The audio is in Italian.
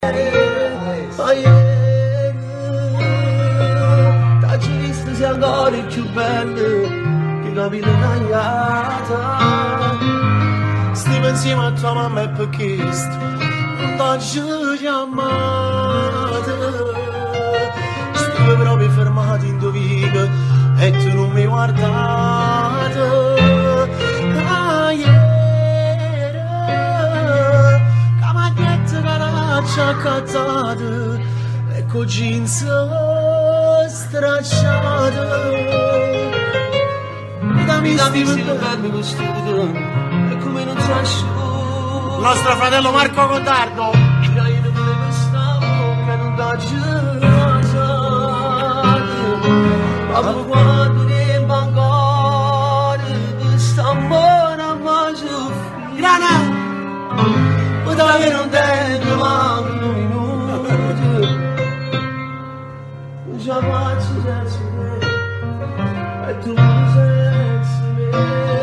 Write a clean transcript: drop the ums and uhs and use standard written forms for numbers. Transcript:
T'hai visto sia ancora più bello che capire un'agliata. Stiamo insieme a tua mamma e perché non t'ho chiamata. Stiamo proprio fermati in dovica e tu non mi guardate. Ieri che mi ha detto che l'ha accattata e con jeans stracciate. Dammi stile bello vestito e come non so asciutto. Nostro fratello Marco Contardo. Io non volevo stare che non t'ho ma quando ne bancare questa mano mangiò grana poteva non tengo manco un minuto già faccio senza me e tu senza me.